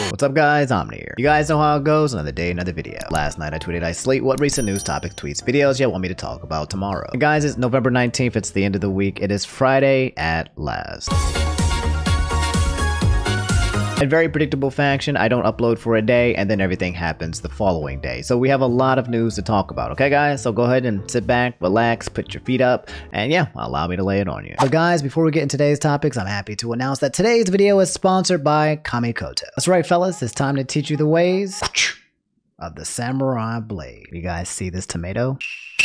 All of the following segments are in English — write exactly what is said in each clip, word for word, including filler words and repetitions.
What's up guys, Omni here. You guys know how it goes, another day, another video. Last night I tweeted I slate what recent news topics, tweets, videos you want me to talk about tomorrow. And guys, it's November nineteenth, it's the end of the week, it is Friday at last. In very predictable fashion, I don't upload for a day and then everything happens the following day. So we have a lot of news to talk about, okay guys? So go ahead and sit back, relax, put your feet up, and yeah, allow me to lay it on you. But guys, before we get into today's topics, I'm happy to announce that today's video is sponsored by Kamikoto. That's right fellas, it's time to teach you the ways of the samurai blade. You guys see this tomato?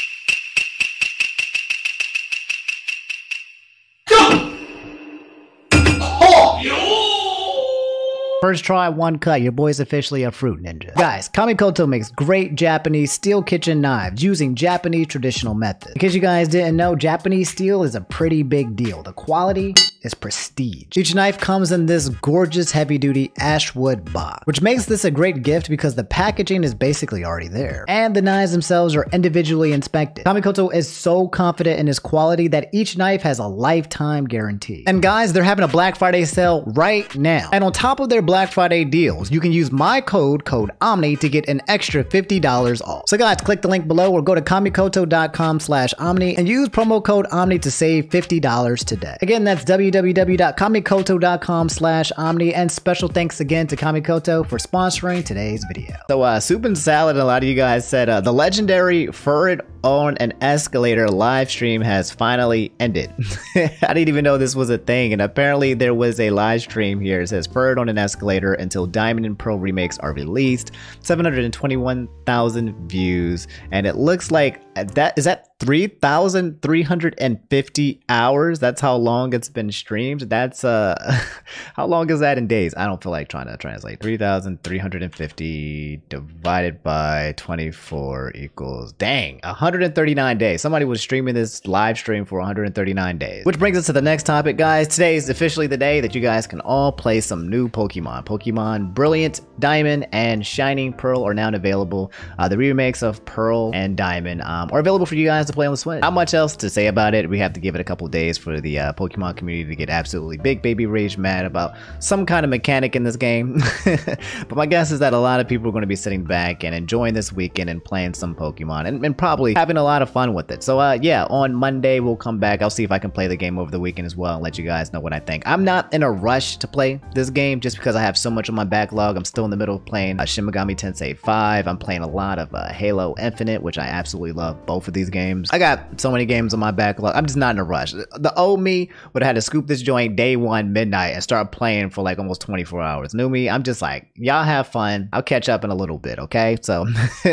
First try, one cut, your boy's officially a fruit ninja. Guys, Kamikoto makes great Japanese steel kitchen knives using Japanese traditional methods. In case you guys didn't know, Japanese steel is a pretty big deal. The quality is prestige. Each knife comes in this gorgeous heavy-duty ashwood box, which makes this a great gift because the packaging is basically already there. And the knives themselves are individually inspected. Kamikoto is so confident in its quality that each knife has a lifetime guarantee. And guys, they're having a Black Friday sale right now. And on top of their Black Friday deals, you can use my code, code OMNI, to get an extra fifty dollars off. So guys, click the link below or go to kamikoto dot com slash omni and use promo code OMNI to save fifty dollars today. Again, that's w w w dot kamikoto dot com slash omni, and special thanks again to Kamikoto for sponsoring today's video. So uh, Soup and Salad, a lot of you guys said uh, the legendary Furred on an Escalator live stream has finally ended. I didn't even know this was a thing, and apparently there was a live stream here. It says Furred on an Escalator until Diamond and Pearl remakes are released. seven hundred twenty-one thousand views, and it looks like that is that three thousand three hundred fifty hours. That's how long it's been streamed. That's uh how long is that in days? I don't feel like trying to translate. Three thousand three hundred fifty divided by twenty-four equals, dang, one hundred thirty-nine days. Somebody was streaming this live stream for one hundred thirty-nine days. Which brings us to the next topic, guys. Today is officially the day that you guys can all play some new Pokemon. Pokemon Brilliant Diamond and Shining Pearl are now available. Uh, the remakes of Pearl and Diamond um, are available for you guys to play on the Switch. Not much else to say about it. We have to give it a couple days for the uh, Pokemon community to get absolutely big baby rage mad about some kind of mechanic in this game. But my guess is that a lot of people are going to be sitting back and enjoying this weekend and playing some Pokemon and, and probably having a lot of fun with it. So uh, yeah, on Monday we'll come back. I'll see if I can play the game over the weekend as well and let you guys know what I think. I'm not in a rush to play this game just because I have so much on my backlog. I'm still in the middle of playing uh, Shin Megami Tensei five. I'm playing a lot of uh, Halo Infinite, which I absolutely love both of these games. I got so many games on my backlog. I'm just not in a rush. The old me would have had to scoop this joint day one midnight and start playing for like almost twenty-four hours. New me, I'm just like, y'all have fun. I'll catch up in a little bit, okay? So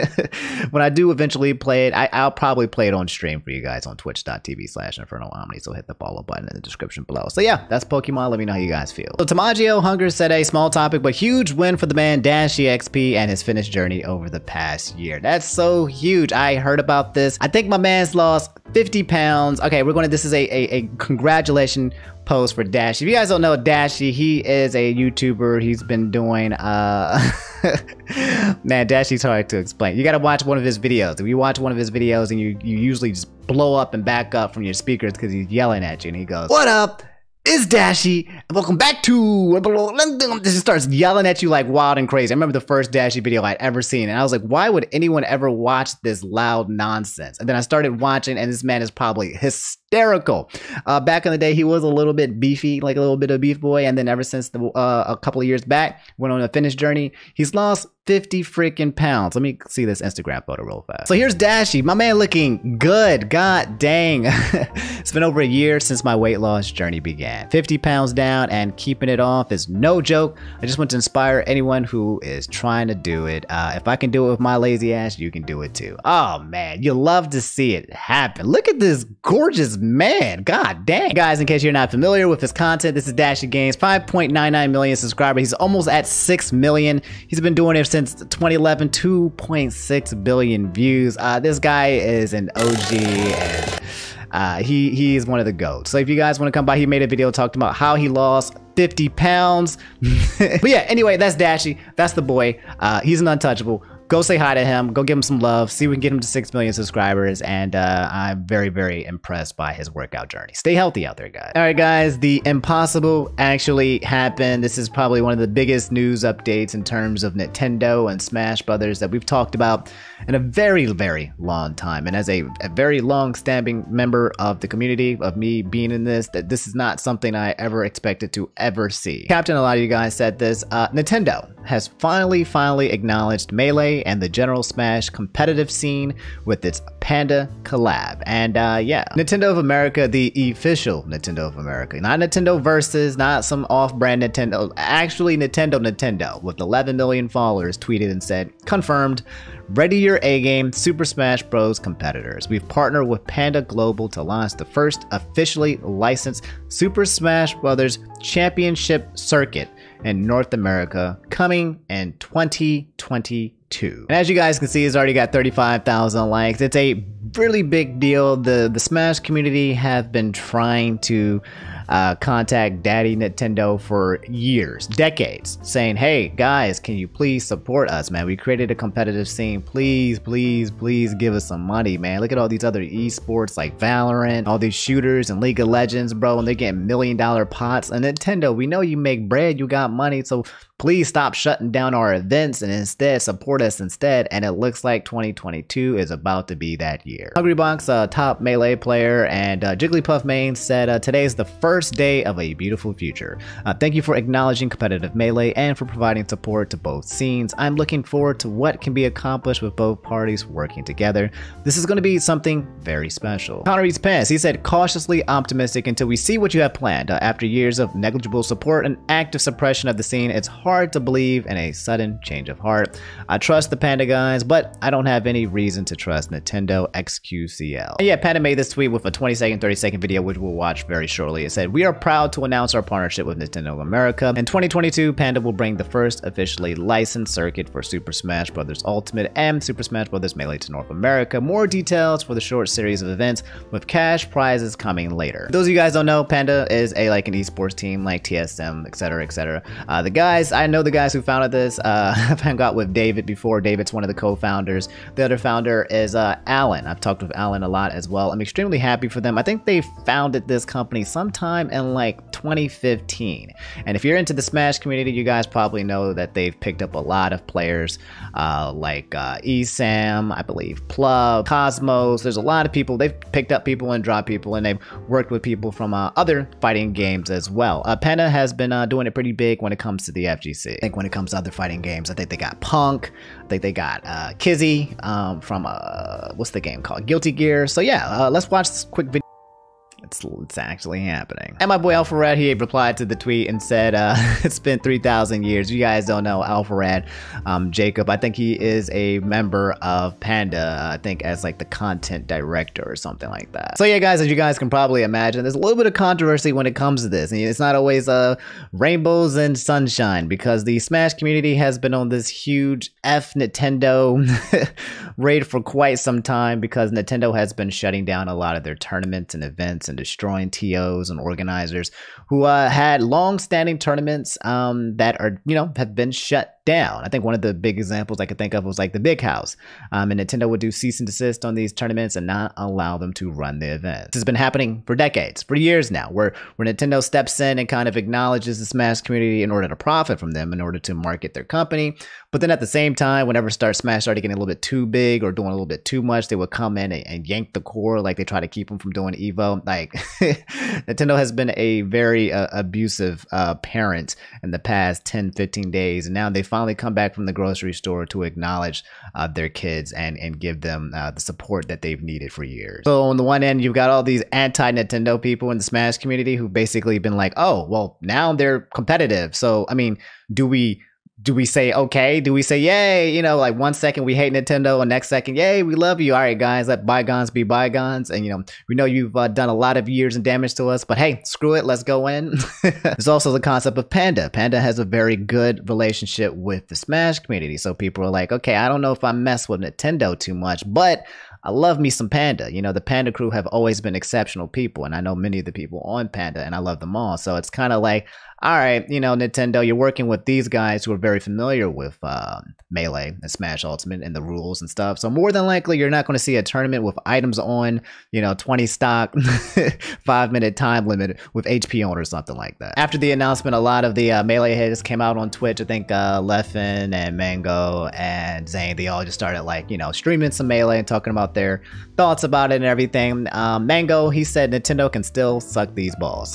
when I do eventually play it, I, I'll probably play it on stream for you guys on twitch dot t v slash Inferno Omni. So hit the follow button in the description below. So yeah, that's Pokemon. Let me know how you guys feel. So Tamagio Hunger said a small topic, but huge win for the man Dash E X P and his fitness journey over the past year. That's so huge. I heard about this. I think my man's lost fifty pounds. Okay, we're going to, this is a, a, a congratulation post for Dash. If you guys don't know Dashy, he is a YouTuber. He's been doing, uh, man, Dashy's hard to explain. You got to watch one of his videos. If you watch one of his videos and you, you usually just blow up and back up from your speakers because he's yelling at you and he goes, "What up? It's Dashy, and welcome back to," just starts yelling at you like wild and crazy. I remember the first Dashy video I'd ever seen, and I was like, why would anyone ever watch this loud nonsense? And then I started watching, and this man is probably hysterical. Uh, back in the day, he was a little bit beefy, like a little bit of beef boy, and then ever since the, uh, a couple of years back, went on a fitness journey, he's lost fifty freaking pounds. Let me see this Instagram photo real fast. So here's Dashy, my man looking good. God dang. It's been over a year since my weight loss journey began. fifty pounds down and keeping it off is no joke. I just want to inspire anyone who is trying to do it. Uh, if I can do it with my lazy ass, you can do it too. Oh man, you love to see it happen. Look at this gorgeous man. God dang. Guys, in case you're not familiar with his content, this is Dashy Games, five point nine nine million subscribers. He's almost at six million. He's been doing it since Since twenty eleven, two point six billion views. Uh, this guy is an O G, and uh, he he is one of the GOATs. So if you guys want to come by, he made a video talking about how he lost fifty pounds. But yeah, anyway, that's Dashy. That's the boy. Uh, he's an untouchable. go say hi to him, go give him some love, see if we can get him to six million subscribers, and uh, I'm very, very impressed by his workout journey. Stay healthy out there, guys. All right, guys, the impossible actually happened. This is probably one of the biggest news updates in terms of Nintendo and Smash Brothers that we've talked about in a very, very long time. And as a, a very long-standing member of the community, of me being in this, that this is not something I ever expected to ever see. Captain, a lot of you guys said this, uh, Nintendo has finally, finally acknowledged Melee and the general Smash competitive scene with its Panda collab. And uh, yeah, Nintendo of America, the official Nintendo of America, not Nintendo Versus, not some off-brand Nintendo, actually Nintendo Nintendo with eleven million followers tweeted and said, confirmed, ready your A-game Super Smash Bros. Competitors. We've partnered with Panda Global to launch the first officially licensed Super Smash Bros. Championship circuit in North America, coming in twenty twenty-two. And as you guys can see, it's already got thirty-five thousand likes. It's a really big deal. The, the Smash community have been trying to Uh, contact Daddy Nintendo for years, decades, saying, hey guys, can you please support us, man? We created a competitive scene. Please, please, please give us some money, man. Look at all these other esports like Valorant, all these shooters and League of Legends, bro, and they're getting million dollar pots. And Nintendo, we know you make bread, you got money, so please stop shutting down our events and instead support us instead. And it looks like twenty twenty-two is about to be that year. Hungrybox, uh, top Melee player, and uh, Jigglypuff main said, uh, today is the first day of a beautiful future. Uh, thank you for acknowledging competitive Melee and for providing support to both scenes. I'm looking forward to what can be accomplished with both parties working together. This is going to be something very special. Connor Eats Pants, he said, cautiously optimistic until we see what you have planned. Uh, after years of negligible support and active suppression of the scene, it's hard to believe in a sudden change of heart. I trust the Panda guys, but I don't have any reason to trust Nintendo X Q C L. And yeah, Panda made this tweet with a twenty second, thirty second video, which we'll watch very shortly. It said, we are proud to announce our partnership with Nintendo of America. In twenty twenty-two, Panda will bring the first officially licensed circuit for Super Smash Bros. Ultimate and Super Smash Bros. Melee to North America. More details for the short series of events with cash prizes coming later. For those of you guys don't know, Panda is a like an esports team like T S M, et cetera, et cetera. Uh, the guys, I know the guys who founded this. Uh, I've hung out with David before. David's one of the co-founders. The other founder is uh, Alan. I've talked with Alan a lot as well. I'm extremely happy for them. I think they founded this company sometime in like twenty fifteen. And if you're into the Smash community, you guys probably know that they've picked up a lot of players uh, like uh, E S A M, I believe, Plug, Cosmos. There's a lot of people. They've picked up people and dropped people, and they've worked with people from uh, other fighting games as well. Uh, Panda has been uh, doing it pretty big when it comes to the F G C. I think when it comes to other fighting games, I think they got Punk. I think they got uh, Kizzy um, from, uh, what's the game called? Guilty Gear. So yeah, uh, let's watch this quick video. It's, it's actually happening. And my boy Alpharad, he replied to the tweet and said, uh, it's been three thousand years. You guys don't know Alpharad, um, Jacob. I think he is a member of Panda, I think as like the content director or something like that. So yeah, guys, as you guys can probably imagine, there's a little bit of controversy when it comes to this. And it's not always uh, rainbows and sunshine, because the Smash community has been on this huge F Nintendo raid for quite some time, because Nintendo has been shutting down a lot of their tournaments and events and destroying T Os and organizers who uh, had long-standing tournaments um, that are, you know, have been shut down. I think one of the big examples I could think of was like the Big House. Um, and Nintendo would do cease and desist on these tournaments and not allow them to run the events. This has been happening for decades, for years now, where, where Nintendo steps in and kind of acknowledges the Smash community in order to profit from them, in order to market their company. But then at the same time, whenever start Smash started getting a little bit too big or doing a little bit too much, they would come in and, and yank the core, like they try to keep them from doing Evo. Like Nintendo has been a very uh, abusive uh, parent in the past ten, fifteen days. And now they finally come back from the grocery store to acknowledge uh, their kids and, and give them uh, the support that they've needed for years. So on the one end, you've got all these anti-Nintendo people in the Smash community who basically been like, oh, well, now they're competitive. So, I mean, do we... Do we say, okay? Do we say, yay? You know, like one second we hate Nintendo and next second, yay, we love you. All right, guys, let bygones be bygones. And, you know, we know you've uh, done a lot of years and damage to us, but hey, screw it. Let's go in. There's also the concept of Panda. Panda has a very good relationship with the Smash community. So people are like, okay, I don't know if I mess with Nintendo too much, but I love me some Panda. You know, the Panda crew have always been exceptional people, and I know many of the people on Panda, and I love them all. So it's kind of like, all right, you know, Nintendo, you're working with these guys who are very familiar with uh, Melee and Smash Ultimate and the rules and stuff. So more than likely, you're not going to see a tournament with items on, you know, twenty stock, five minute time limit with H P on or something like that. After the announcement, a lot of the uh, Melee heads came out on Twitch. I think uh, Leffen and Mango and Zane, they all just started like, you know, streaming some Melee and talking about their thoughts about it and everything. Um, Mango, he said Nintendo can still suck these balls.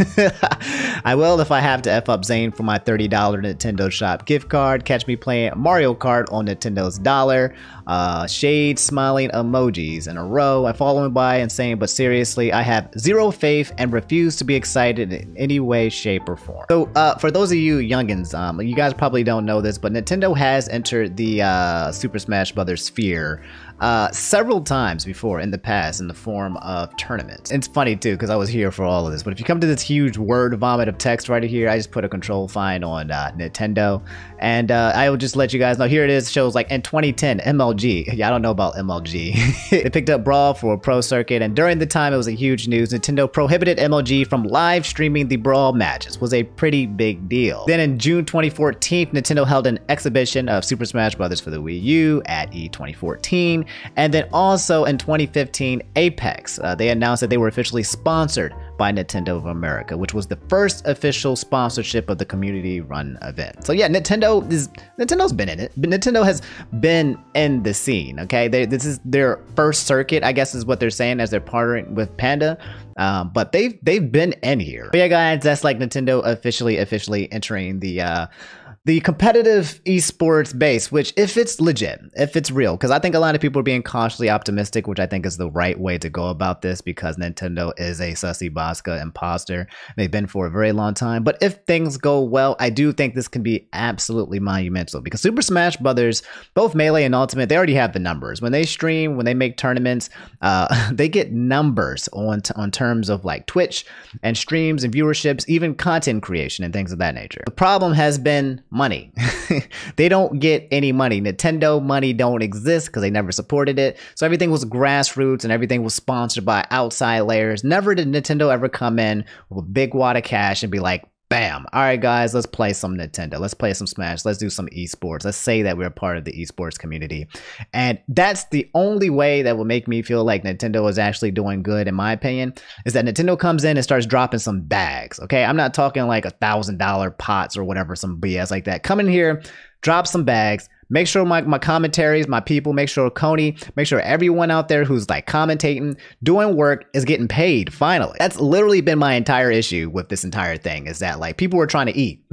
I will if I have to F up Zane for my thirty dollar Nintendo Shop gift card. Catch me playing Mario Kart on Nintendo's dollar. Uh, shade smiling emojis in a row. I follow him by and saying, but seriously, I have zero faith and refuse to be excited in any way, shape, or form. So uh, for those of you youngins, um, you guys probably don't know this, but Nintendo has entered the uh, Super Smash Brothers sphere uh, several times before in the past in the form of tournaments. It's funny too, because I was here for all of this, but if you come to this huge word vomit of text right here, I just put a control find on uh, Nintendo, and uh, I will just let you guys know, here it is, shows like in twenty ten, M L G. Yeah, I don't know about M L G. They picked up Brawl for a Pro Circuit, and during the time it was a huge news. Nintendo prohibited M L G from live streaming the Brawl matches. Was a pretty big deal. Then in June twenty fourteen, Nintendo held an exhibition of Super Smash Bros. For the Wii U at E twenty fourteen, and then also in twenty fifteen, Apex. Uh, they announced that they were officially sponsored by Nintendo of America, which was the first official sponsorship of the community-run event. So yeah, Nintendo is Nintendo's been in it. But Nintendo has been in the scene. Okay, they, this is their first circuit, I guess, is what they're saying as they're partnering with Panda. Um, but they've they've been in here. But yeah, guys, that's like Nintendo officially officially entering the uh, the competitive esports base, which if it's legit, if it's real, because I think a lot of people are being cautiously optimistic, which I think is the right way to go about this, because Nintendo is a sussy Bosca imposter. They've been for a very long time. But if things go well, I do think this can be absolutely monumental, because Super Smash Brothers, both Melee and Ultimate, they already have the numbers. When they stream, when they make tournaments, uh, they get numbers on, t on terms of like Twitch and streams and viewerships, even content creation and things of that nature. The problem has been money. They don't get any money. Nintendo money don't exist because they never supported it. So everything was grassroots and everything was sponsored by outside layers. Never did Nintendo ever come in with a big wad of cash and be like, bam, all right guys, let's play some Nintendo, let's play some Smash, let's do some esports, let's say that we're part of the esports community. And that's the only way that will make me feel like Nintendo is actually doing good, in my opinion, is that Nintendo comes in and starts dropping some bags. Okay, I'm not talking like a thousand dollar pots or whatever, some B S like that. Come in here, drop some bags. Make sure my, my commentaries, my people, make sure Coney, make sure everyone out there who's like commentating, doing work is getting paid, finally. That's literally been my entire issue with this entire thing, is that like people were trying to eat.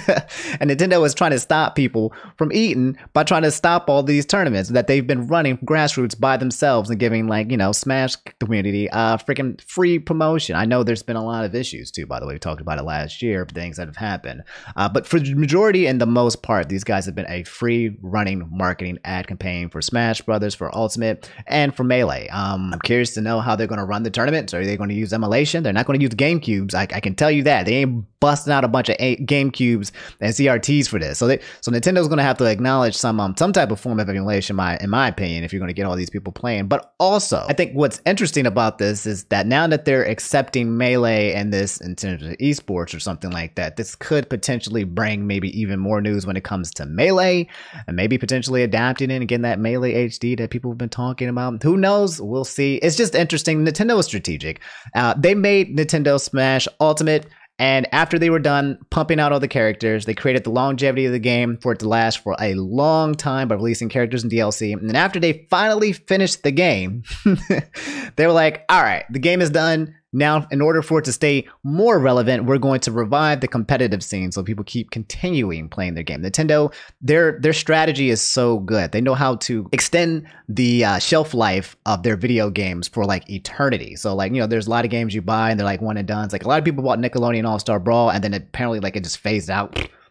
And Nintendo is trying to stop people from eating by trying to stop all these tournaments that they've been running grassroots by themselves and giving like, you know, Smash community uh, freaking free promotion. I know there's been a lot of issues too, by the way. We talked about it last year, things that have happened. Uh, but for the majority and the most part, these guys have been a free running marketing ad campaign for Smash Brothers, for Ultimate, and for Melee. Um, I'm curious to know how they're going to run the tournament. So are they going to use emulation? They're not going to use GameCubes. I, I can tell you that. They ain't busting out a bunch of GameCubes and C R Ts for this. So they, so Nintendo's going to have to acknowledge some um, some type of form of emulation, my, in my opinion, if you're going to get all these people playing. But also, I think what's interesting about this is that now that they're accepting Melee and this in terms of esports or something like that, this could potentially bring maybe even more news when it comes to Melee, and maybe potentially adapting it and getting that Melee H D that people have been talking about. Who knows? We'll see. It's just interesting. Nintendo is strategic. Uh, they made Nintendo Smash Ultimate, and after they were done pumping out all the characters, they created the longevity of the game for it to last for a long time by releasing characters and D L C. And then after they finally finished the game, they were like, all right, the game is done. Now, in order for it to stay more relevant, we're going to revive the competitive scene so people keep continuing playing their game. Nintendo, their their strategy is so good. They know how to extend the uh, shelf life of their video games for like eternity. So like, you know, there's a lot of games you buy and they're like one and done. It's like a lot of people bought Nickelodeon All-Star Brawl and then apparently like it just phased out.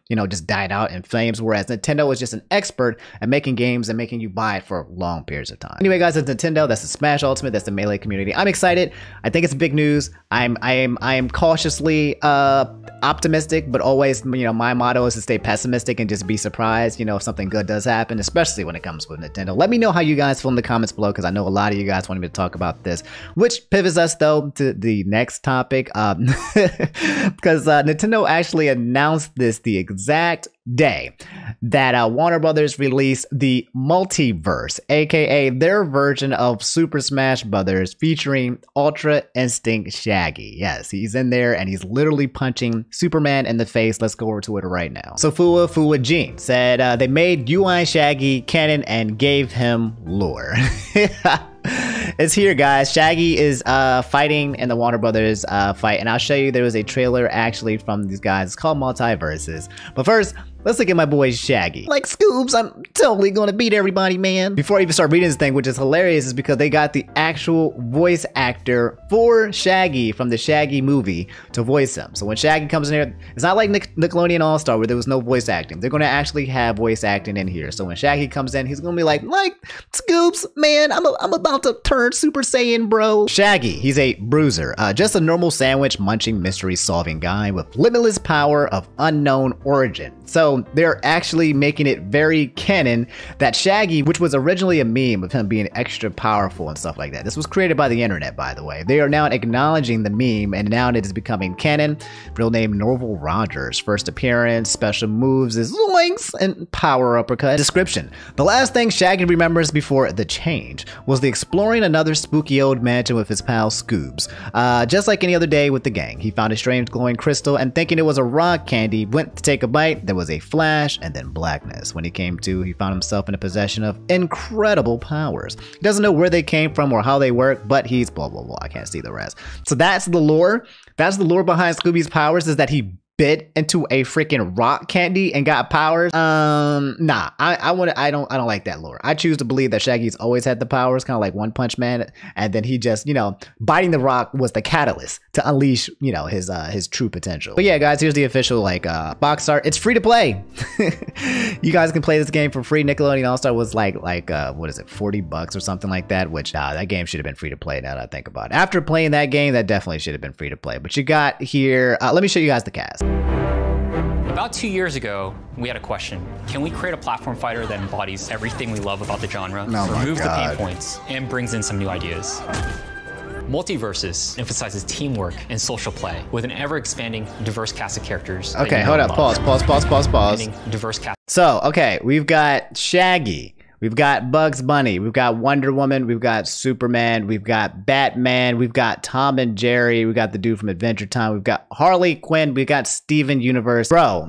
you know, just died out in flames, whereas Nintendo is just an expert at making games and making you buy it for long periods of time. Anyway, guys, that's Nintendo. That's the Smash Ultimate. That's the Melee community. I'm excited. I think it's big news. I'm I am I am cautiously uh optimistic, but always, you know, my motto is to stay pessimistic and just be surprised, you know, if something good does happen, especially when it comes with Nintendo. Let me know how you guys feel in the comments below, because I know a lot of you guys want me to talk about this, which pivots us though to the next topic, um, because uh, Nintendo actually announced this the exact day that uh, Warner Brothers released the Multiverse, aka their version of Super Smash Brothers, featuring Ultra Instinct Shaggy. Yes, he's in there and he's literally punching Superman in the face. Let's go over to it right now. So Fua Fuajin said uh, they made U I Shaggy canon and gave him lore. It's here, guys. Shaggy is uh, fighting in the Warner Brothers uh, fight, and I'll show you there was a trailer actually from these guys. It's called Multiverses. But first, let's look at my boy Shaggy. Like, Scoobs, I'm totally gonna beat everybody, man. Before I even start reading this thing, which is hilarious, is because they got the actual voice actor for Shaggy from the Shaggy movie to voice him. So when Shaggy comes in here, it's not like Nick Nickelodeon All-Star where there was no voice acting. They're gonna actually have voice acting in here. So when Shaggy comes in, he's gonna be like, like, Scoops, man, I'm, a, I'm about to turn Super Saiyan, bro. Shaggy, he's a bruiser, uh, just a normal sandwich munching mystery solving guy with limitless power of unknown origin. So they're actually making it very canon that Shaggy, which was originally a meme of him being extra powerful and stuff like that. This was created by the internet, by the way. They are now acknowledging the meme, and now it is becoming canon. Real name Norval Rogers. First appearance, special moves is Zoinks and power uppercut. Description. The last thing Shaggy remembers before the change was the exploring another spooky old mansion with his pal Scoobs. Uh, just like any other day with the gang, he found a strange glowing crystal and thinking it was a rock candy, went to take a bite. There was a flash and then blackness. When he came to, he found himself in a possession of incredible powers. He doesn't know where they came from or how they work, but he's blah blah blah. I can't see the rest. So that's the lore. That's the lore behind Scooby's powers, is that he bit into a freaking rock candy and got powers. Um, nah, I, I want I don't, I don't like that lore. I choose to believe that Shaggy's always had the powers, kind of like One Punch Man, and then he just, you know, biting the rock was the catalyst to unleash, you know, his, uh, his true potential. But yeah, guys, here's the official like uh, box art. It's free to play. You guys can play this game for free. Nickelodeon All Star was like, like, uh, what is it, forty bucks or something like that? Which uh, that game should have been free to play. Now that I think about it, after playing that game, that definitely should have been free to play. But you got here. Uh, let me show you guys the cast. About two years ago, we had a question. Can we create a platform fighter that embodies everything we love about the genre, oh remove the pain points, and brings in some new ideas? Multiverses emphasizes teamwork and social play with an ever-expanding, diverse cast of characters. Okay, hold up. Pause, pause, pause, pause, pause. Diverse cast. So, okay, we've got Shaggy. We've got Bugs Bunny, we've got Wonder Woman, we've got Superman, we've got Batman, we've got Tom and Jerry, we've got the dude from Adventure Time, we've got Harley Quinn, we've got Steven Universe. Bro,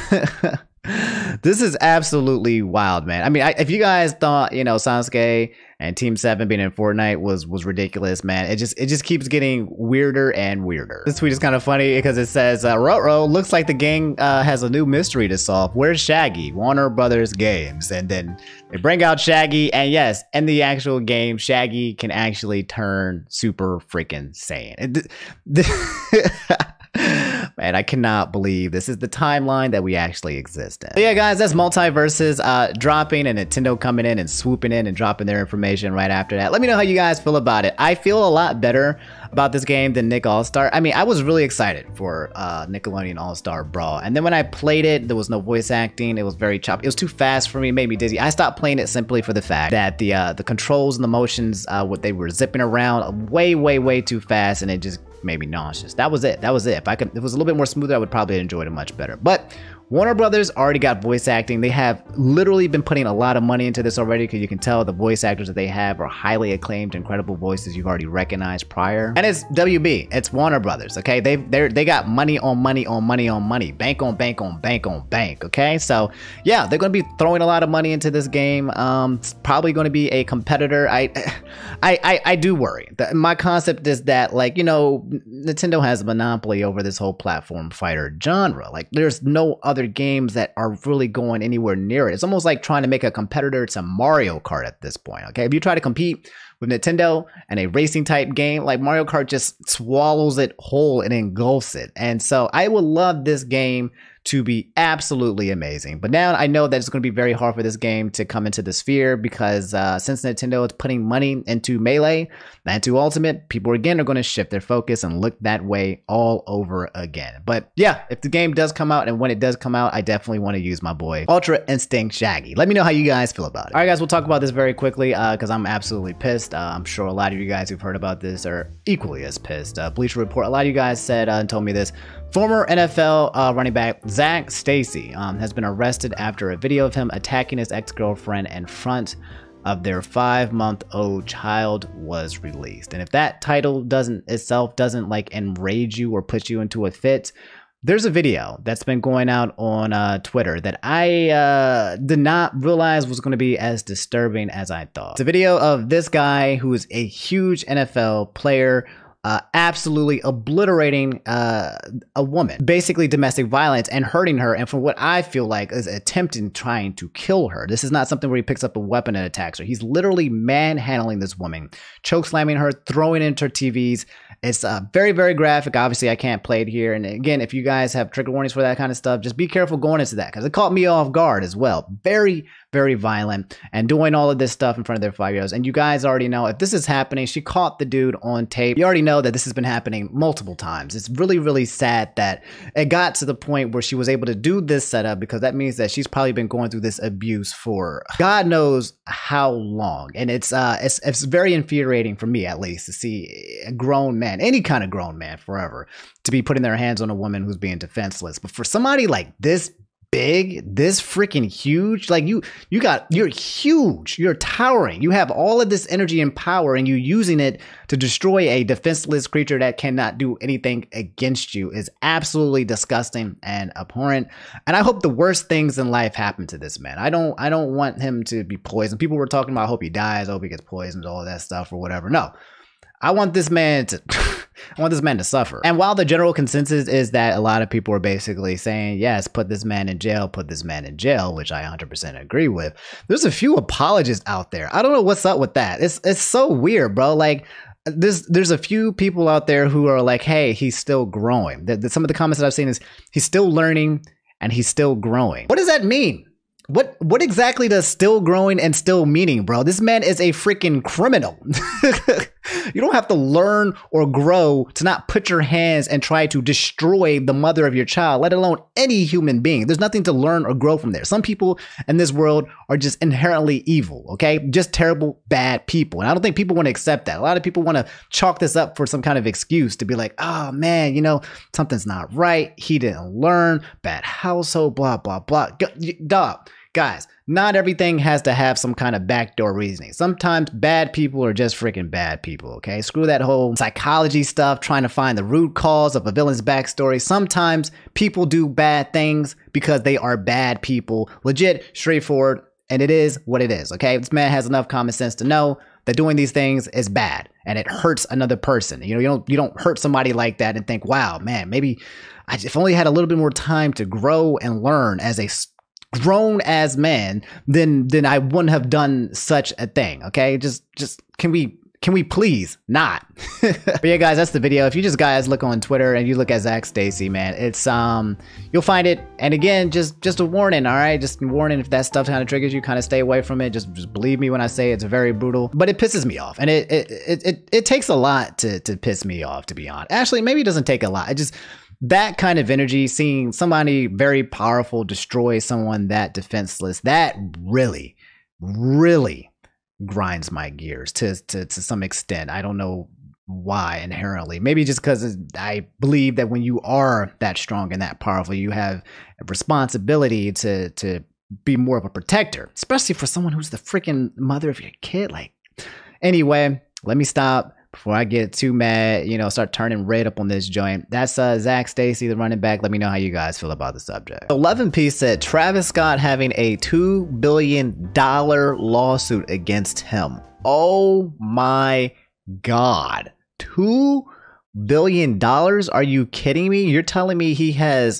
this is absolutely wild, man. I mean, I, if you guys thought, you know, Sasuke and Team seven being in Fortnite was was ridiculous, man, it just it just keeps getting weirder and weirder. This tweet is kind of funny because it says, uh, Rotro, looks like the gang uh, has a new mystery to solve. Where's Shaggy? Warner Brothers Games. And then they bring out Shaggy, and yes, in the actual game, Shaggy can actually turn Super freaking Saiyan. Man, I cannot believe this is the timeline that we actually exist in. But yeah, guys, that's Multiverses uh, dropping, and Nintendo coming in and swooping in and dropping their information right after that. Let me know how you guys feel about it. I feel a lot better about this game than Nick All-Star. I mean, I was really excited for uh, Nickelodeon All-Star Brawl, and then when I played it, there was no voice acting. It was very choppy. It was too fast for me. It made me dizzy. I stopped playing it simply for the fact that the uh, the controls and the motions, uh, what they were zipping around, way, way, way too fast, and it just made me nauseous. That was it. That was it. If I could, if it was a little bit more smoother, I would probably enjoy it much better. But Warner Brothers already got voice acting. They have literally been putting a lot of money into this already, because you can tell the voice actors that they have are highly acclaimed, incredible voices you've already recognized prior. And it's W B. It's Warner Brothers. Okay, they they they got money on money on money on money, bank on bank on bank on bank. Okay, so yeah, they're going to be throwing a lot of money into this game. Um, it's probably going to be a competitor. I, I, I, I do worry. My concept is that, like, you know, Nintendo has a monopoly over this whole platform fighter genre. Like, there's no other other games that are really going anywhere near it. It's almost like trying to make a competitor to Mario Kart at this point. Okay, if you try to compete with Nintendo and a racing type game, like Mario Kart just swallows it whole and engulfs it. And so I would love this game to be absolutely amazing. But now I know that it's going to be very hard for this game to come into the sphere because uh, since Nintendo is putting money into Melee and to Ultimate, people again are going to shift their focus and look that way all over again. But yeah, if the game does come out and when it does come out, I definitely want to use my boy Ultra Instinct Shaggy. Let me know how you guys feel about it. All right, guys, we'll talk about this very quickly because uh, I'm absolutely pissed. Uh, I'm sure a lot of you guys who've heard about this are equally as pissed. Uh, Bleacher Report, a lot of you guys said uh, and told me this. Former N F L uh, running back Zac Stacy um, has been arrested after a video of him attacking his ex-girlfriend in front of their five-month-old child was released. And if that title doesn't itself doesn't like enrage you or put you into a fit, there's a video that's been going out on uh, Twitter that I uh, did not realize was going to be as disturbing as I thought. It's a video of this guy who is a huge N F L player Uh, absolutely obliterating uh, a woman, basically domestic violence and hurting her. And for what I feel like is attempting trying to kill her. This is not something where he picks up a weapon and attacks her. He's literally manhandling this woman, choke slamming her, throwing it into her T Vs. It's uh, very, very graphic. Obviously, I can't play it here. And again, if you guys have trigger warnings for that kind of stuff, just be careful going into that because it caught me off guard as well. Very, very violent and doing all of this stuff in front of their five-year-olds. And you guys already know if this is happening, she caught the dude on tape. You already know that this has been happening multiple times. It's really, really sad that it got to the point where she was able to do this setup because that means that she's probably been going through this abuse for God knows how long. And it's uh, it's, it's very infuriating for me, at least, to see a grown man, any kind of grown man forever, to be putting their hands on a woman who's being defenseless. But for somebody like this big, this freaking huge, like you, you got, you're huge, you're towering, you have all of this energy and power and you using it to destroy a defenseless creature that cannot do anything against you is absolutely disgusting and abhorrent. And I hope the worst things in life happen to this man. I don't, I don't want him to be poisoned. People were talking about, I hope he dies, I hope he gets poisoned, all that stuff or whatever. No. I want this man to I want this man to suffer. And while the general consensus is that a lot of people are basically saying, yes, put this man in jail, put this man in jail, which I one hundred percent agree with, there's a few apologists out there. I don't know what's up with that. It's it's so weird, bro. Like, there's there's a few people out there who are like, hey, he's still growing. The, the, some of the comments that I've seen is he's still learning and he's still growing. What does that mean? What what exactly does still growing and still meaning, bro? This man is a freaking criminal. You don't have to learn or grow to not put your hands and try to destroy the mother of your child, let alone any human being. There's nothing to learn or grow from there. Some people in this world are just inherently evil, okay? Just terrible, bad people. And I don't think people want to accept that. A lot of people want to chalk this up for some kind of excuse to be like, oh man, you know, something's not right. He didn't learn, bad household, blah, blah, blah. Dog. Guys, not everything has to have some kind of backdoor reasoning. Sometimes bad people are just freaking bad people, okay? Screw that whole psychology stuff, trying to find the root cause of a villain's backstory. Sometimes people do bad things because they are bad people. Legit, straightforward, and it is what it is, okay? This man has enough common sense to know that doing these things is bad and it hurts another person. You know, you don't you don't hurt somebody like that and think, wow, man, maybe I if only had a little bit more time to grow and learn as a grown as man, then then I wouldn't have done such a thing. Okay, just just can we can we please not? But yeah, guys, that's the video. If you just guys look on Twitter and you look at Zac Stacy, man, it's um you'll find it. And again, just just a warning, all right, just a warning. If that stuff kind of triggers you, kind of stay away from it. Just just believe me when I say it's very brutal, but it pisses me off, and it it it it, it takes a lot to to piss me off, to be honest. Actually, maybe it doesn't take a lot. It just that kind of energy, seeing somebody very powerful destroy someone that defenseless, that really, really grinds my gears to, to, to some extent. I don't know why inherently. Maybe just because I believe that when you are that strong and that powerful, you have a responsibility to, to be more of a protector, especially for someone who's the freaking mother of your kid. Like, anyway, let me stop before I get too mad, you know, start turning red up on this joint. That's uh, Zac Stacy, the running back. Let me know how you guys feel about the subject. eleven piece said Travis Scott having a two billion dollar lawsuit against him. Oh my God. two billion dollars? Are you kidding me? You're telling me he has,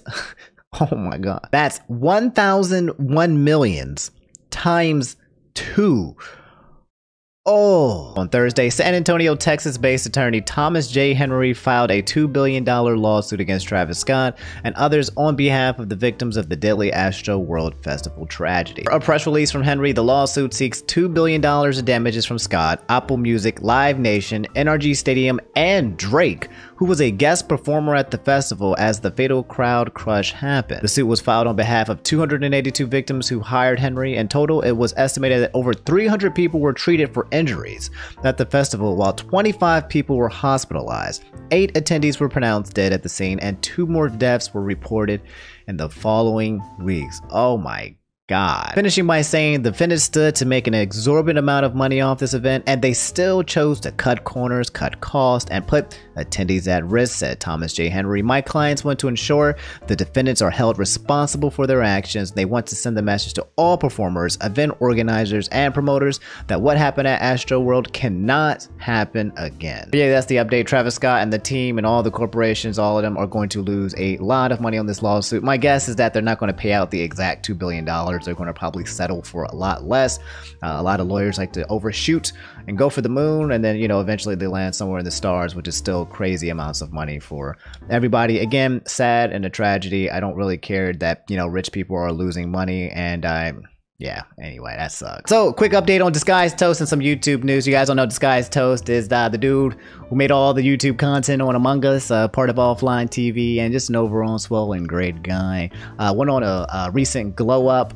oh my God. That's one thousand one millions times two. Oh! On Thursday, San Antonio, Texas-based attorney Thomas J. Henry filed a two billion dollar lawsuit against Travis Scott and others on behalf of the victims of the deadly Astro World Festival tragedy. A press release from Henry, the lawsuit seeks two billion dollars in damages from Scott, Apple Music, Live Nation, N R G Stadium, and Drake, who was a guest performer at the festival as the fatal crowd crush happened. The suit was filed on behalf of two hundred eighty-two victims who hired Henry. In total, it was estimated that over three hundred people were treated for injuries at the festival, while twenty-five people were hospitalized. Eight attendees were pronounced dead at the scene, and two more deaths were reported in the following weeks. Oh my God. Finishing by saying the defendants stood to make an exorbitant amount of money off this event, and they still chose to cut corners, cut costs, and put attendees at risk, said Thomas J. Henry. My clients want to ensure the defendants are held responsible for their actions. They want to send the message to all performers, event organizers, and promoters that what happened at Astro World cannot happen again. But yeah, that's the update. Travis Scott and the team and all the corporations, all of them are going to lose a lot of money on this lawsuit. My guess is that they're not going to pay out the exact two billion dollars. They're going to probably settle for a lot less. Uh, a lot of lawyers like to overshoot and go for the moon, and then, you know, eventually they land somewhere in the stars, which is still crazy amounts of money for everybody. Again, sad and a tragedy. I don't really care that, you know, rich people are losing money, and I yeah, anyway, that sucks. So, quick update on Disguised Toast and some YouTube news. You guys don't know Disguised Toast is uh, the dude who made all the YouTube content on Among Us, uh, part of Offline T V, and just an overall swell and great guy. Uh, went on a, a recent glow up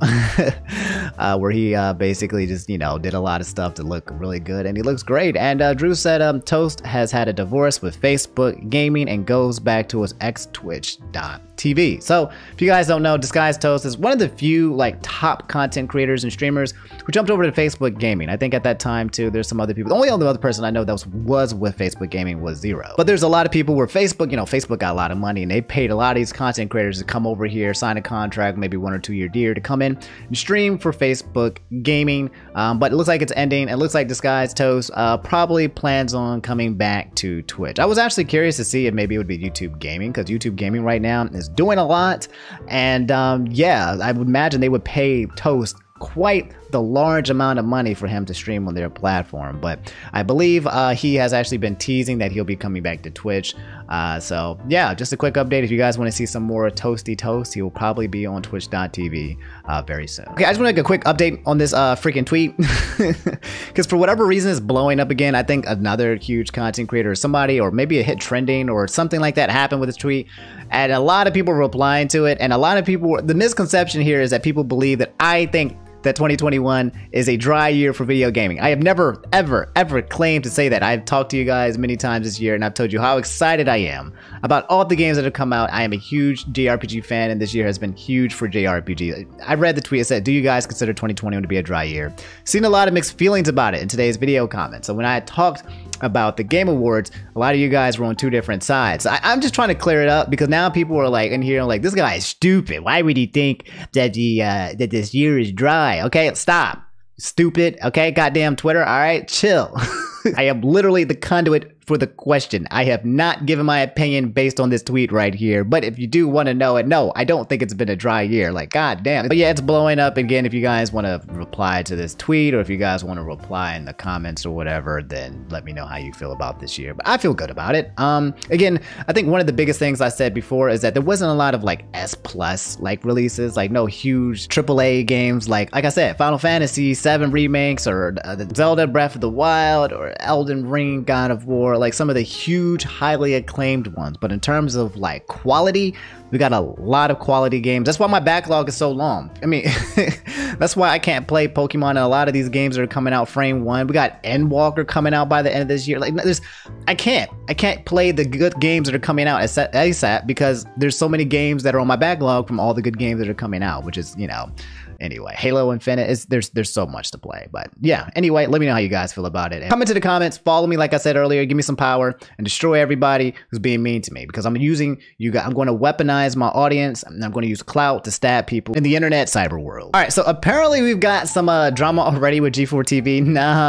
uh, where he uh, basically just, you know, did a lot of stuff to look really good, and he looks great. And uh, Drew said um, Toast has had a divorce with Facebook Gaming and goes back to his ex Twitch dot T V. So, if you guys don't know, Disguised Toast is one of the few like top content creators and streamers who jumped over to Facebook Gaming. I think at that time too, there's some other people. The only other person I know that was, was with Facebook Gaming was Zero. But there's a lot of people where Facebook, you know, Facebook got a lot of money, and they paid a lot of these content creators to come over here, sign a contract, maybe one or two year deal to come in and stream for Facebook Gaming. Um, but it looks like it's ending. It looks like Disguised Toast uh, probably plans on coming back to Twitch. I was actually curious to see if maybe it would be YouTube Gaming, because YouTube Gaming right now is doing a lot, and um, yeah, I would imagine they would pay Toast quite the large amount of money for him to stream on their platform. But I believe uh, he has actually been teasing that he'll be coming back to Twitch. Uh, so yeah, just a quick update. If you guys want to see some more Toasty Toast, he will probably be on Twitch dot T V uh, very soon. Okay, I just want to make a quick update on this uh, freaking tweet, because for whatever reason it's blowing up again. I think another huge content creator or somebody, or maybe a hit trending or something like that happened with this tweet, and a lot of people were replying to it, and a lot of people, the misconception here is that people believe that I think that twenty twenty-one is a dry year for video gaming. I have never, ever, ever claimed to say that. I've talked to you guys many times this year, and I've told you how excited I am about all the games that have come out. I am a huge J R P G fan, and this year has been huge for J R P G. I read the tweet that said, do you guys consider twenty twenty-one to be a dry year? Seen a lot of mixed feelings about it in today's video comments. So when I talked about the Game Awards, a lot of you guys were on two different sides. I, I'm just trying to clear it up, because now people are like in here like, this guy is stupid. Why would he think that the uh, that this year is dry? Okay, stop. Stupid. Okay, goddamn Twitter. All right, chill. I am literally the conduit for the question. I have not given my opinion based on this tweet right here, but if you do want to know it, no, I don't think it's been a dry year. Like, god damn. But yeah, it's blowing up. Again, if you guys want to reply to this tweet, or if you guys want to reply in the comments or whatever, then let me know how you feel about this year. But I feel good about it. Um, again, I think one of the biggest things I said before is that there wasn't a lot of like S plus like releases, like no huge triple A games. Like, like I said, Final Fantasy seven remakes, or uh, the Zelda Breath of the Wild, or Elden Ring, God of War, like some of the huge, highly acclaimed ones. But in terms of like quality, we got a lot of quality games. That's why my backlog is so long. I mean, that's why I can't play Pokemon and a lot of these games that are coming out frame one. We got Endwalker coming out by the end of this year. Like, there's, I can't, I can't play the good games that are coming out ASAP, because there's so many games that are on my backlog from all the good games that are coming out, which is, you know, anyway, Halo Infinite, is there's there's so much to play. But yeah, anyway, let me know how you guys feel about it. And comment to the comments, follow me like I said earlier, give me some power, and destroy everybody who's being mean to me, because I'm using you guys, I'm going to weaponize my audience, and I'm going to use clout to stab people in the internet cyber world. All right, so apparently we've got some uh, drama already with G four T V.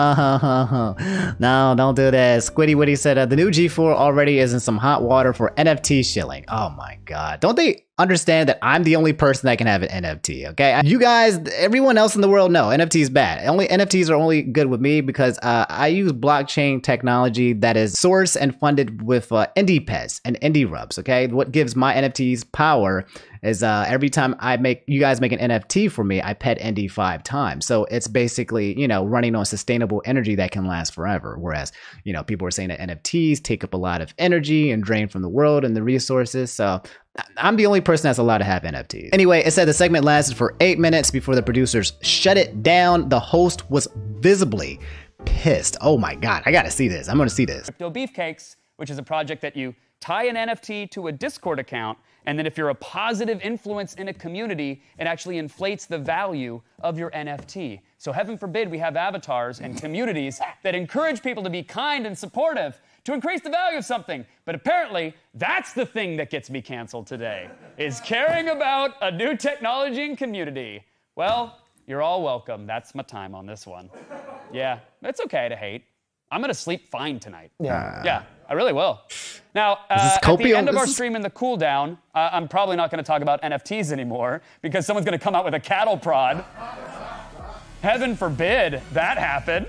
No, no, don't do this. Squiddy Witty said uh, the new G four already is in some hot water for N F T shilling. Oh my god, don't they understand that I'm the only person that can have an N F T, okay? You guys, everyone else in the world, no, N F T is bad. Only N F Ts are only good with me because uh, I use blockchain technology that is sourced and funded with uh, indie pets and indie rubs, okay? What gives my N F Ts power is uh, every time I make, you guys make an N F T for me, I pet Indy five times. So it's basically, you know, running on sustainable energy that can last forever. Whereas, you know, people are saying that N F Ts take up a lot of energy and drain from the world and the resources. So I'm the only person that's allowed to have N F Ts. Anyway, it said the segment lasted for eight minutes before the producers shut it down. The host was visibly pissed. Oh my God, I gotta see this. I'm gonna see this. Crypto Beefcakes, which is a project that you tie an N F T to a Discord account, and then if you're a positive influence in a community, it actually inflates the value of your N F T. So heaven forbid we have avatars and communities that encourage people to be kind and supportive to increase the value of something. But apparently, that's the thing that gets me canceled today, is caring about a new technology and community. Well, you're all welcome. That's my time on this one. Yeah, it's okay to hate. I'm gonna sleep fine tonight. Yeah. Yeah, I really will. Now, uh, at the end of our This is- stream in the cool down, uh, I'm probably not gonna talk about N F Ts anymore because someone's gonna come out with a cattle prod. Heaven forbid that happen.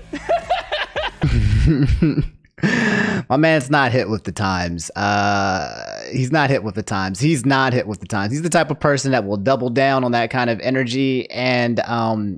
My man's not hit with the times. Uh, he's not hit with the times. He's not hit with the times. He's the type of person that will double down on that kind of energy and um,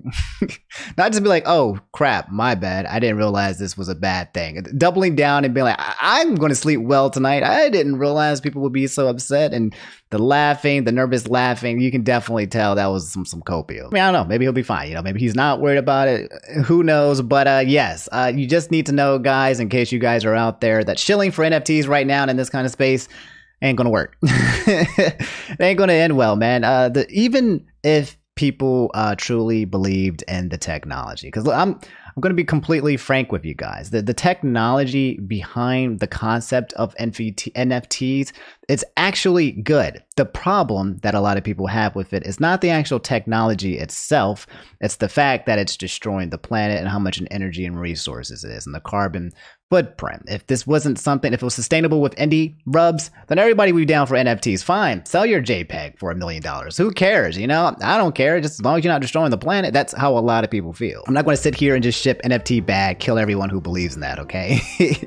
not just be like, oh, crap, my bad. I didn't realize this was a bad thing. Doubling down and being like, I- I'm going to sleep well tonight. I didn't realize people would be so upset. And the laughing, the nervous laughing, you can definitely tell that was some, some copium. I mean, I don't know. Maybe he'll be fine. You know, maybe he's not worried about it. Who knows? But uh, yes, uh, you just need to know, guys, in case you guys are out there, that shilling for N F Ts right now in this kind of space ain't gonna work. It ain't gonna end well, man. Uh, the, even if people uh, truly believed in the technology, because I'm I'm going to be completely frank with you guys. The, the technology behind the concept of N F Ts, it's actually good. The problem that a lot of people have with it is not the actual technology itself. It's the fact that it's destroying the planet and how much in energy and resources it is and the carbon footprint. If this wasn't something, if it was sustainable with indie rubs, then everybody would be down for N F Ts. Fine, sell your JPEG for a million dollars. Who cares? You know, I don't care. Just as long as you're not destroying the planet, that's how a lot of people feel. I'm not going to sit here and just ship N F T bag, kill everyone who believes in that, okay?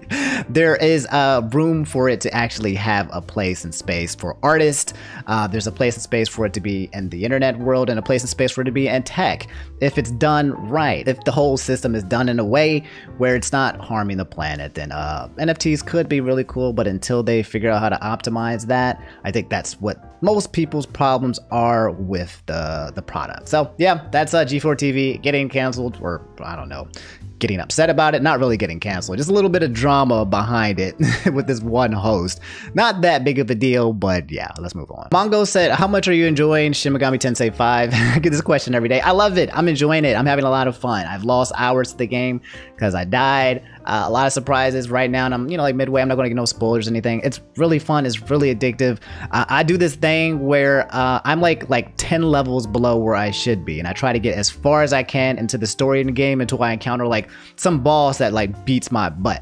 There is uh, room for it to actually have a place and space for artists. Uh, there's a place and space for it to be in the internet world and a place and space for it to be in tech. If it's done right, if the whole system is done in a way where it's not harming the planet, then uh, N F Ts could be really cool, but until they figure out how to optimize that, I think that's what most people's problems are with the, the product. So yeah, that's uh, G four T V getting canceled, or I don't know, getting upset about it, not really getting canceled, just a little bit of drama behind it with this one host. Not that big of a deal, but yeah, let's move on. Mongo said, how much are you enjoying Shin Megami Tensei five? I get this question every day. I love it. I'm enjoying it. I'm having a lot of fun. I've lost hours to the game because I died. Uh, a lot of surprises right now, and I'm, you know, like midway. I'm not going to get no spoilers or anything. It's really fun. It's really addictive. Uh, I do this thing where uh, I'm like like ten levels below where I should be, and I try to get as far as I can into the story in the game until I encounter like some boss that like beats my butt.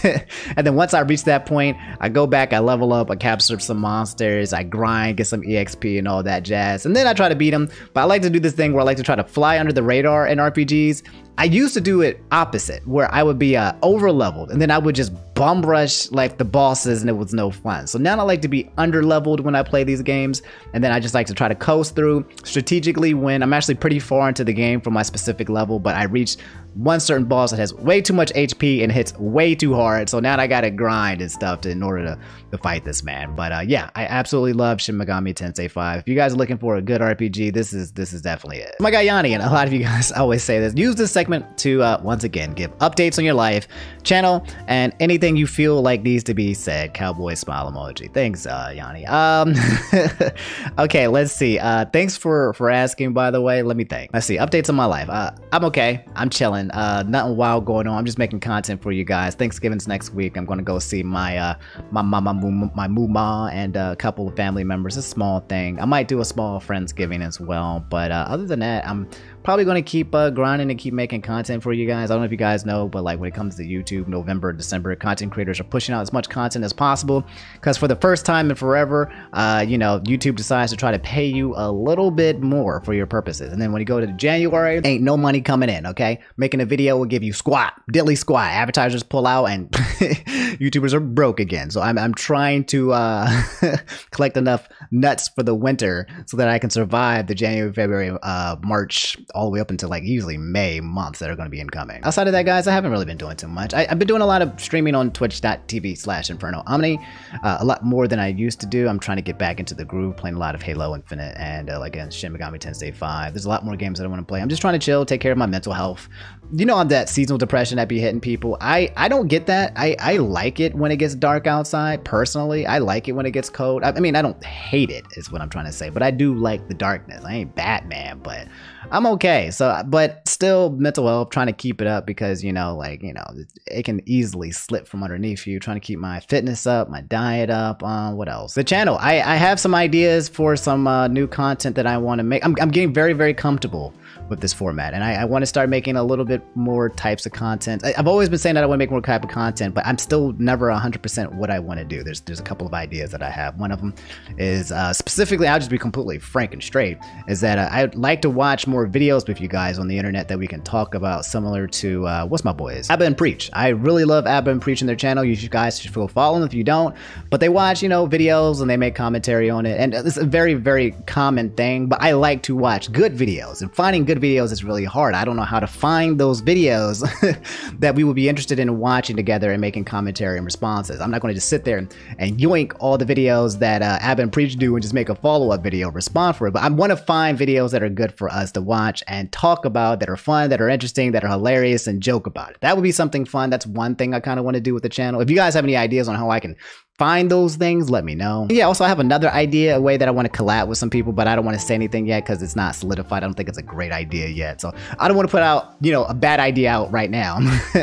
And then once I reach that point, I go back, I level up, I capture some monsters, I grind, get some E X P and all that jazz, and then I try to beat them. But I like to do this thing where I like to try to fly under the radar in R P Gs. I used to do it opposite, where I would be uh, over leveled and then I would just bum rush like the bosses and it was no fun. So now I like to be under leveled when I play these games, and then I just like to try to coast through strategically when I'm actually pretty far into the game for my specific level, but I reach one certain boss that has way too much H P and hits way too hard. So now I gotta grind and stuff to, in order to, to fight this man. But uh, yeah, I absolutely love Shin Megami Tensei five. If you guys are looking for a good R P G, this is this is definitely it. My guy Yanni, and a lot of you guys always say this, use this segment to uh, once again give updates on your life, channel, and anything you feel like needs to be said. Cowboy smile emoji. Thanks, uh, Yanni. Um, okay, let's see. Uh, thanks for for asking. By the way, let me think. Let's see. Updates on my life. Uh, I'm okay. I'm chilling. Uh, nothing wild going on. I'm just making content for you guys. Thanksgiving's next week. I'm gonna go see my uh my mama, my muma, and a couple of family members. A small thing. I might do a small Friendsgiving as well. But uh, other than that, I'm probably going to keep uh, grinding and keep making content for you guys. I don't know if you guys know, but like when it comes to YouTube, November, December, content creators are pushing out as much content as possible because for the first time in forever, uh, you know, YouTube decides to try to pay you a little bit more for your purposes. And then when you go to January, ain't no money coming in, okay? Making a video will give you squat, dilly squat. Advertisers pull out and YouTubers are broke again. So I'm, I'm trying to uh, collect enough nuts for the winter so that I can survive the January, February, uh, March, all the way up until like usually May months that are going to be incoming. Outside of that, guys, I haven't really been doing too much. I, I've been doing a lot of streaming on twitch.tv slash Inferno Omni, uh, a lot more than I used to do. I'm trying to get back into the groove, playing a lot of Halo Infinite and uh, like Shin Megami Tensei five. There's a lot more games that I want to play. I'm just trying to chill, take care of my mental health. You know, I'm that seasonal depression that be hitting people. I, I don't get that. I, I like it when it gets dark outside, personally. I like it when it gets cold. I, I mean, I don't hate it, is what I'm trying to say, but I do like the darkness. I ain't Batman, but I'm okay. So, but still mental health, trying to keep it up because, you know, like, you know, it, it can easily slip from underneath you. Trying to keep my fitness up, my diet up. Uh, what else? The channel. I, I have some ideas for some uh, new content that I want to make. I'm, I'm getting very, very comfortable with this format, and I, I want to start making a little bit more types of content. I, I've always been saying that I want to make more type of content, but I'm still never one hundred percent what I want to do. There's there's a couple of ideas that I have. One of them is uh, specifically, I'll just be completely frank and straight, is that uh, I'd like to watch more videos with you guys on the internet that we can talk about, similar to uh, what's my boys, Abba and Preach. I really love Abba and Preach in their channel. You guys should go follow them if you don't. But they watch, you know, videos and they make commentary on it, and it's a very very common thing. But I like to watch good videos, and finding good videos is really hard. I don't know how to find those videos that we would be interested in watching together and making commentary and responses. I'm not going to just sit there and, and yoink all the videos that uh, Abba and Preach do and just make a follow-up video, respond for it. But I want to find videos that are good for us to watch and talk about, that are fun, that are interesting, that are hilarious, and joke about it. That would be something fun. That's one thing I kind of want to do with the channel. If you guys have any ideas on how I can find those things, let me know. Yeah, also I have another idea, a way that I want to collab with some people, but I don't want to say anything yet because it's not solidified. I don't think it's a great idea yet. So I don't want to put out, you know, a bad idea out right now.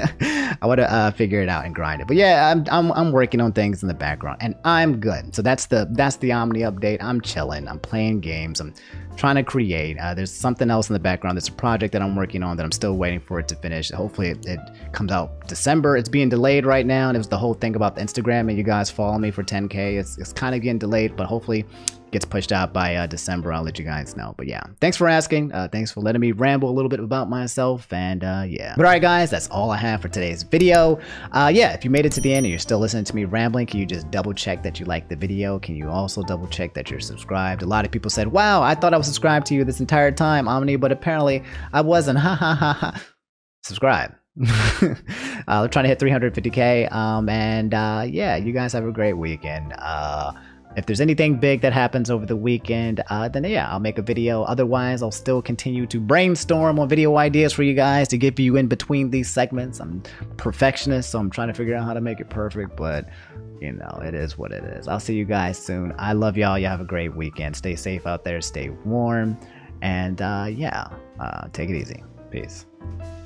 I want to uh, figure it out and grind it. But yeah, I'm, I'm, I'm working on things in the background and I'm good. So that's the, that's the Omni update. I'm chilling. I'm playing games. I'm trying to create. Uh, there's something else in the background. There's a project that I'm working on that I'm still waiting for it to finish. Hopefully it, it comes out December. It's being delayed right now. And it was the whole thing about the Instagram and you guys follow me for ten K. It's, it's kind of getting delayed, but hopefully it gets pushed out by uh, December. I'll let you guys know. But yeah, thanks for asking. Uh, thanks for letting me ramble a little bit about myself. And uh, yeah. But all right, guys, that's all I have for today's video. Uh, yeah, if you made it to the end and you're still listening to me rambling, can you just double check that you liked the video? Can you also double check that you're subscribed? A lot of people said, wow, I thought I was subscribed to you this entire time, Omni, but apparently I wasn't. Ha ha ha ha. Subscribe. uh, we're trying to hit three hundred fifty K, um, and uh, yeah, you guys have a great weekend. Uh, if there's anything big that happens over the weekend, uh, then yeah, I'll make a video. Otherwise, I'll still continue to brainstorm on video ideas for you guys to give you in between these segments. I'm a perfectionist, so I'm trying to figure out how to make it perfect, but you know, it is what it is. I'll see you guys soon. I love y'all. You have a great weekend. Stay safe out there. Stay warm. And uh, yeah, uh, take it easy. Peace.